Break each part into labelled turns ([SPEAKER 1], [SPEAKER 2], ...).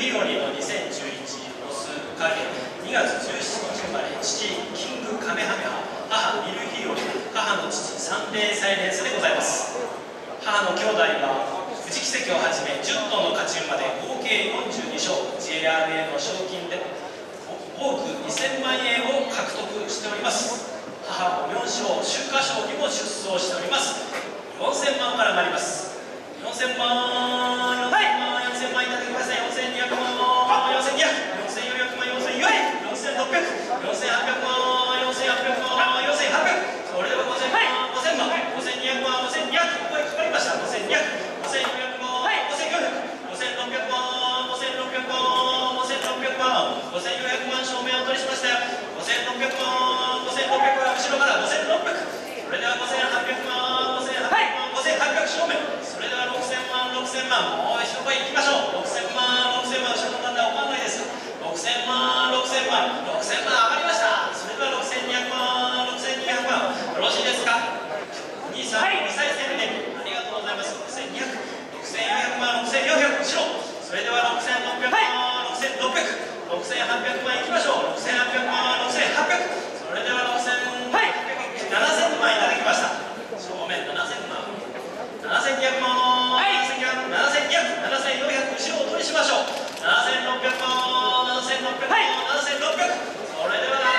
[SPEAKER 1] ヒオリの2011オスカゲ2月17日生まれ、父キングカメハメハ、母ミルヒオリ、母の父サンデーサイレンスでございます。母の兄弟は富士奇跡をはじめ10頭の勝ち馬で合計42勝、 JRA の賞金で多く2000万円を獲得しております。母も4勝、秋華賞にも出走しております。4000万からなります。4000万、4000万いただきました。4200万、4200、4400万、4400、4600、4800万、4800万、4800、それでは5000万、5000万、5200万、5200、ここへかかりました。5200、5400万、5400、5600万、5600万、5600万、5400万、正面をお取りしましたよ。5600万、5600万、後ろから5600、それでは5800万、5800万、5800正面、それでは6000万、6000万、もう一回いきましょう。6000万、6000万、後ろの方は分かんないです。6000万、6000万、6000万上がりました。それでは6200万、6200万、よろしいですか。お兄さん、2歳戦でありがとうございます。6200、6400万、6400、後ろ、それでは6600万、6600、6800万いきましょう。6800万、6800、それでは6800、7000万いただきました。正面7000万、7200万、7200、7400、後ろをお取りしましょう。7600万、7600万、7600、それでは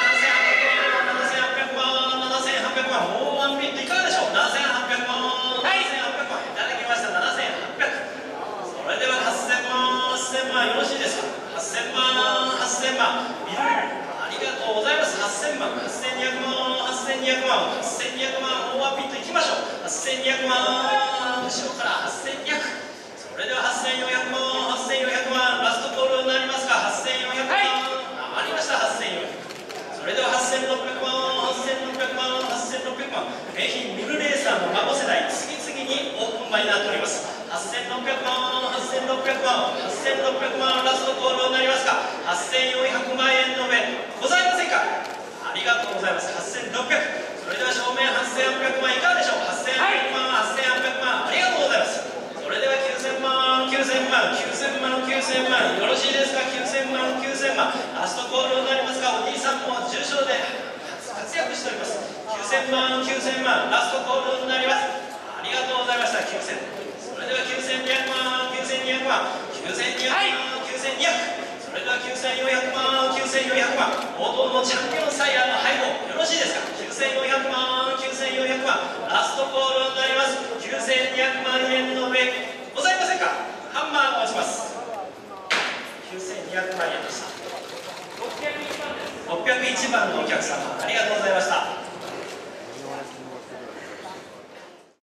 [SPEAKER 1] 7800万、7800万、もうワンビットいかがでしょう。7800万、7800万いただきました。7800、それでは8000万、8000万、よろしいですか。8000万、8000万、ありがとうございます。8000万、8200万、8200万、8200万、もうワンビットいきましょう。8200万、後ろから8200、それでは8400万、8400万、ラストコールになりますが、8400万、余りました。8400、それでは8600万、8600万、8600万、名品ミルレーサーの孫世代、次々にオープン馬になっております。8600万、8600万、8600万、ラストコールになりますが、8400万円の目ございませんか。ありがとうございます。8600、それでは正面8800万いかがでしょう。8800万、8800万、ありがとうございます。それでは9000万、9000万、9000万、9000万、よろしいですか。9000万、9000万、ラストコールになりますが、お兄さんも重賞で活躍しております。9000万、9000万、ラストコールになります。ありがとうございました。9000、それでは9200万、9200万、9200万、9200、それでは9400万、9400万、王道のチャンピオンサイヤーの背後、よろしいですか。9400万、9400万、ラストコールになります。9200万円の上ございませんか。ハンマーが落ちます。9200万円でした。601番のお客様、ありがとう